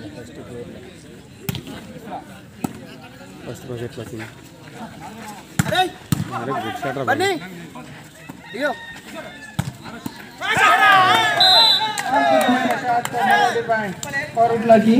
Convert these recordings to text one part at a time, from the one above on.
First budget వచ్చింది अरे अरे गुड शॉट रा बन्नी दियो फॉरवर्ड लगी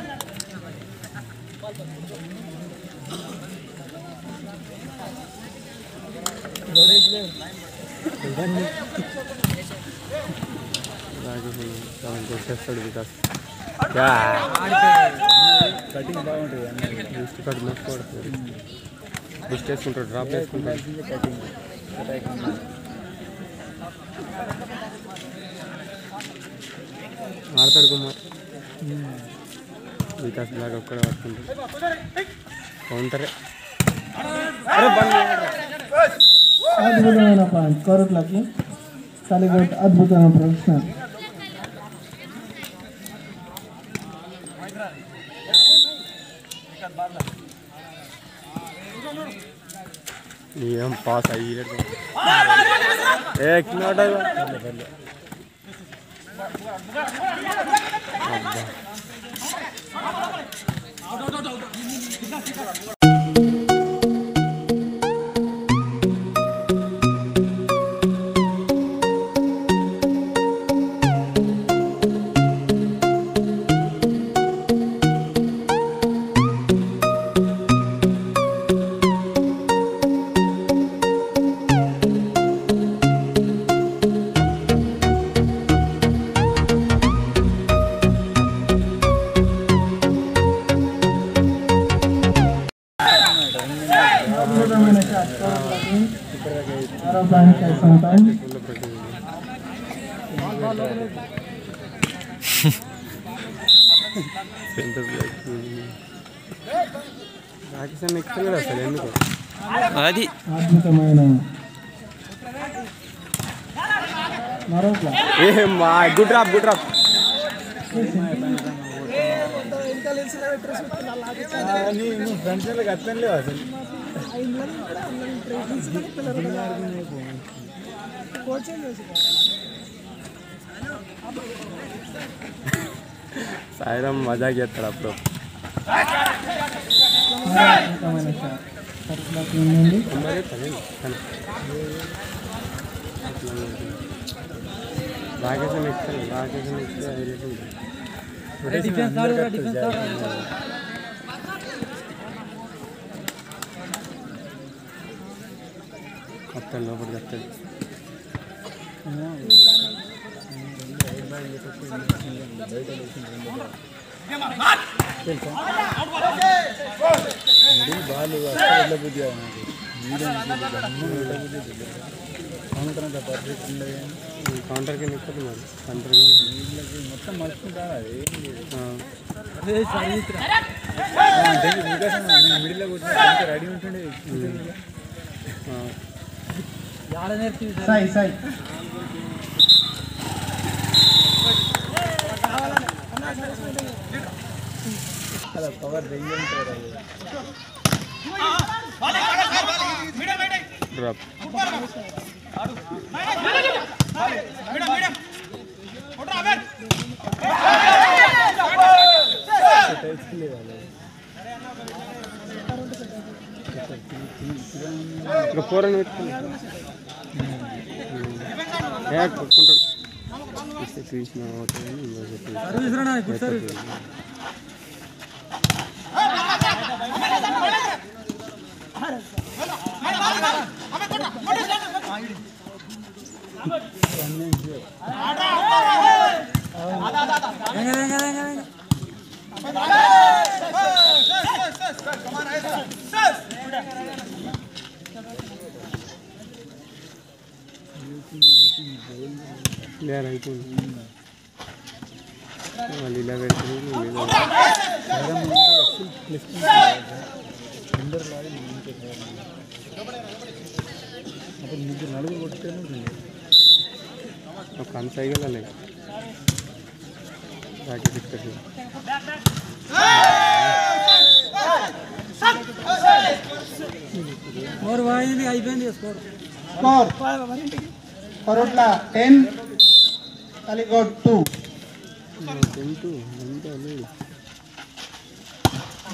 कटिंग बागुंटदी कट मस्त पड़तది బుస్ట్ చేసుకుంటాడు డ్రాప్ చేసుకుంటాడు కటింగ్ అటాకింగ్ ఆడతాడు కుమార్ వికాస్ బ్లాక్ ఒక్కడ పట్టుకుంటాడు కౌంటరే అరే బండి అద్భుతమైన పాయింట్ కోరట్లకి కలిగొట్ అద్భుతమైన ప్రొఫెషనల్ नियम पास आई एक नोट అది అద్భుతమైన మరొక ఏ మా గుడ్ డ్రాప్ ఫ్రెండ్స్ అట్లనే లేవు అసలు సాయిరామ్ మజా చేస్తాడు అప్పుడు రాకేషన్ ఇస్తే మొత్తం లోపలికి వస్తుంది బాలు అట్లా బుద్ధి పర్ఫెక్ట్ ఉండదు కౌంటర్కి నిక్కదు మరి కౌంటర్కి మొత్తం మలుచుకుంటాను అది మిడిల్లో కూర్చొని రెడీ ఉంటుండే సాయి సాయి అలా పవర్ దెయ్యంటారు డ్రాప్ ఇంకా ఫోర్ అని పెట్టుకుంటాడు తీసిన మళ్ళీ ఇలా పెడుతుంది అప్పుడు ముగ్గురు నలుగురు కొట్టుకొని ఒక కన్సైగలే రాకెట్ ఇస్తారు స్కోర్ వాయింది అయిపోయింది స్కోర్ కరోట్ల 10 కలిగొట్ 2 10 2 అంటే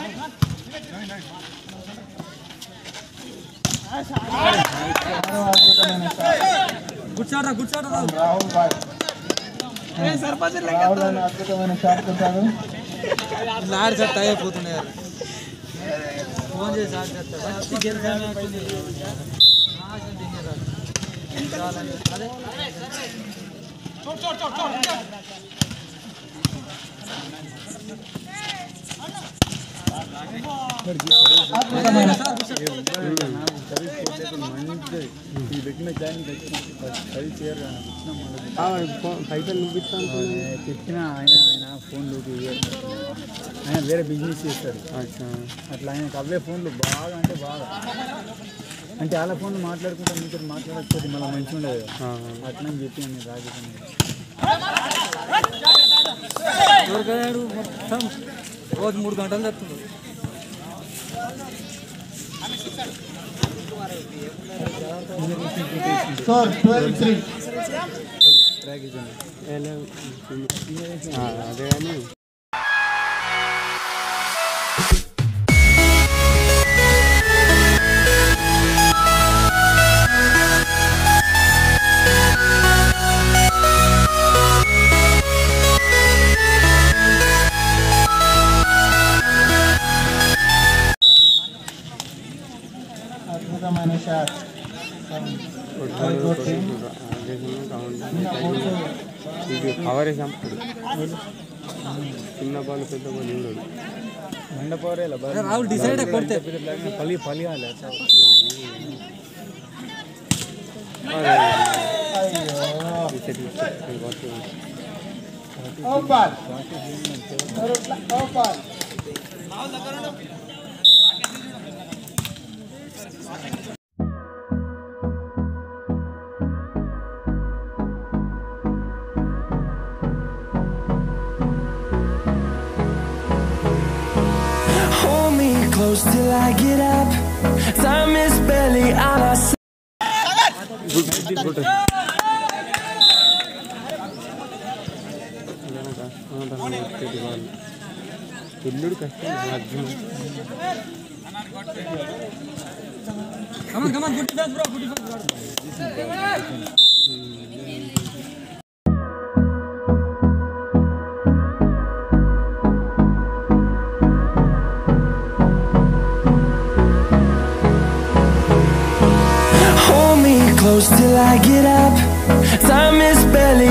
good shot Rahul boy Rahul అని అద్భుతమైన షాట్ కొట్టాడు. ఆడి సెట్ అయిపోతుండే ఫోన్ చేసి ఆడి అదే అద్భుతమైన పైసలు చూపిస్తాను చెప్పిన ఆయన ఫోన్లు ఆయన వేరే బిజినెస్ చేస్తారు. అట్లా ఆయనకు అవే ఫోన్లు బాగా అంటే బాగా అంటే వాళ్ళ ఫోన్లు మాట్లాడుకుంటా మీతో మాట్లాడకపోతే మళ్ళీ మంచిగా ఉండదు కదా. అట్లా అని చెప్పి నేను రాజకీయ మొత్తం రోజు 3 గంటలు చెప్తున్నాడు. స్కోర్ 12-3. అదే కానీ అద్భుతమైన షాట్. ఇది కవర్ వేసాం. చిన్న బాల్ పెద్ద బాల్ చూడదు. మండపోరేలా రాహుల్ డిసైడ్ కొడితే పలి పలియాలి close till I get up. Time is barely on our side. పిల్లుడు కష్టం. Arjun Close till I get up. Time is barely.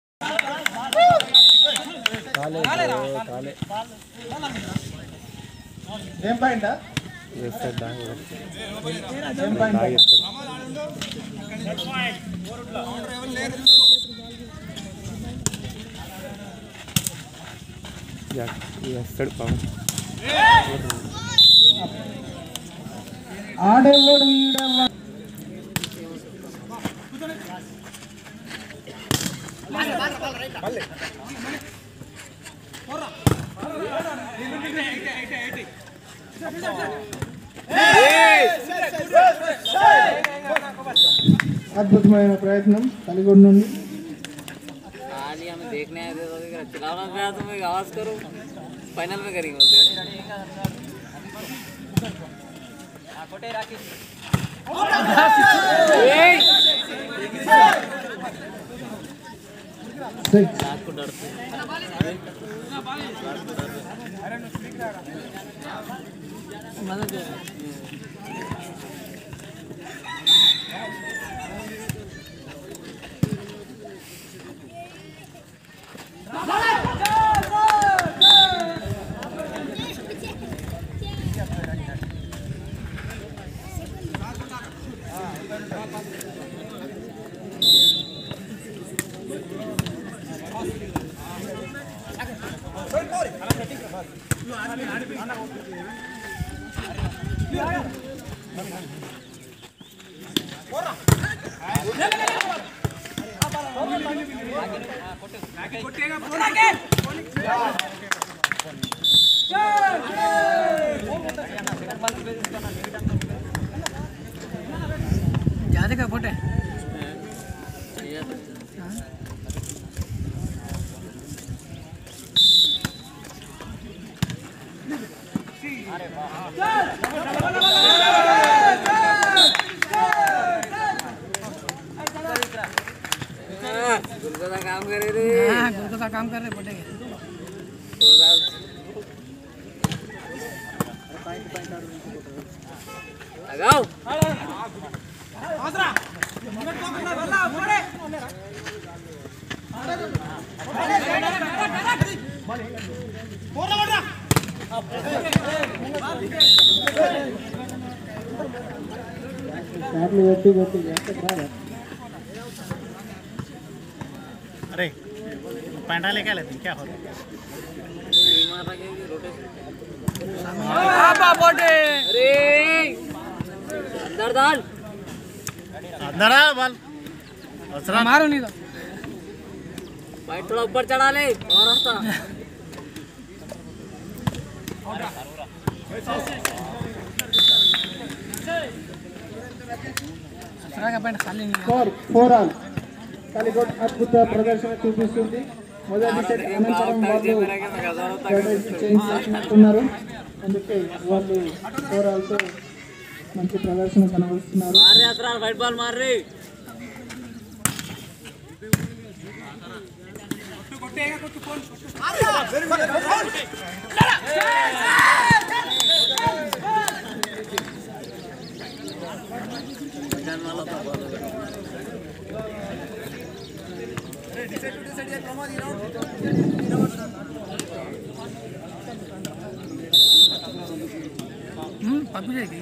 ఏం పాయింట్ వేస్తాడు. ఏం పాయింట్ వేస్తాడు పవన్. ఆడేవాడు ఈడేవాడు. అద్భుతమైన ప్రయత్నం కలిగొండ నుండి. हमें देखने आए थे तो चलाना गया तो मैं आवाज करूँ फाइनल में करेंगे बोलते को डरते ज्यादा का फोटे काम करे रे हाँ गुरु का काम कर रहे पटे लगाओ अरे पैंडा लेके लेते क्या हो पटे अरे अंदर डाल अंदर आ बल मारो नहीं तो भाई थोड़ा ऊपर चढ़ा ले और रास्ता ससुरा का पैंट खाली नहीं స్కోర్ 4 ఆల్ కాలికోట్ అద్భుత ప్రదర్శన చూపిస్తుంది మొదటి సెట్ అనంతరం వాళ్ళు స్ట్రాటజీ చేంజ్ చేస్తున్నారు అందుకే వాళ్ళు 4 ఆల్తో మంచి ప్రదర్శన కనబరుస్తున్నారు मार रे असरार वाइट बॉल मार रे पप्पी जाएगी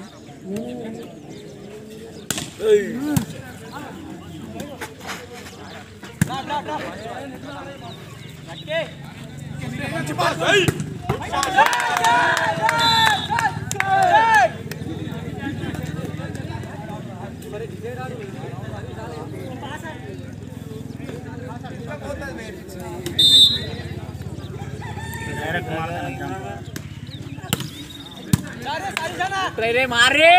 डायरेक्ट मार देना रे मार रे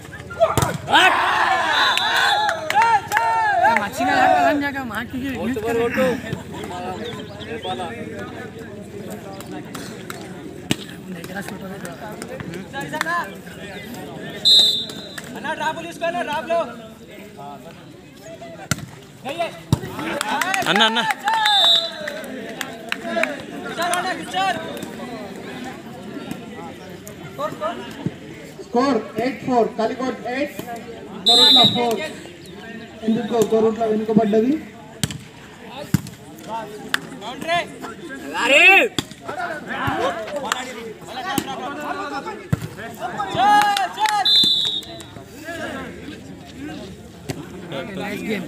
मच्छी का लाट का जाएगा मार की यूज कर बोल देखना शूट हो అన్న అన్న స్కోర్ 8-4 కాలికోట్ 8 కొరుట్ల 4 ఎందుకు కొరుట్ల వెనుకబడ్డది अरे नाइस गेम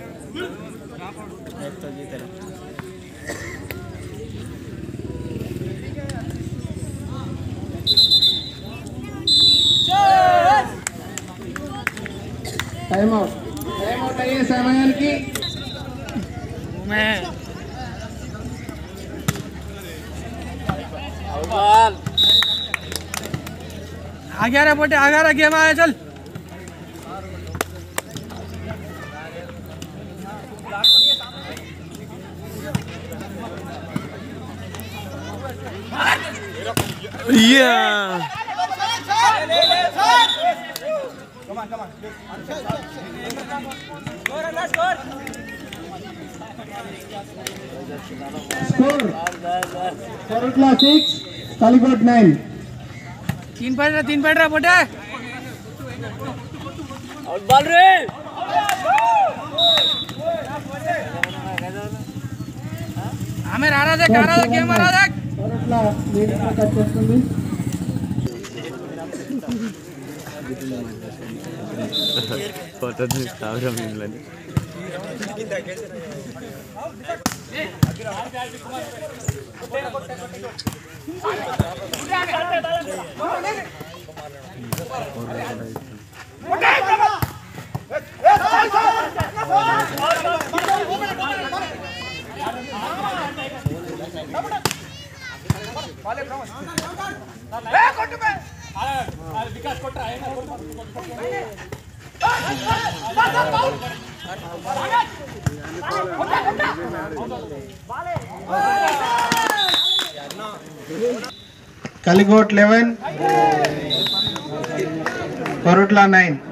టైం అవుట్ అయ్యే సమయానికి मैं बॉल आ गया रे पोटे आ गया रे गेम आया चल స్కోర్ కొరుట్ల 6 కాలికోట్ 9 तीन पैड रहा पोटे आउट बॉल रे हमें रारा देख गेम आ रहा देख కొరుట్ల లీడింగ్ కట్ చేస్తుంది ఫోటో తీస్తావురా మిమ్మల్ని కాలికోట్ 11 కొరుట్ల 9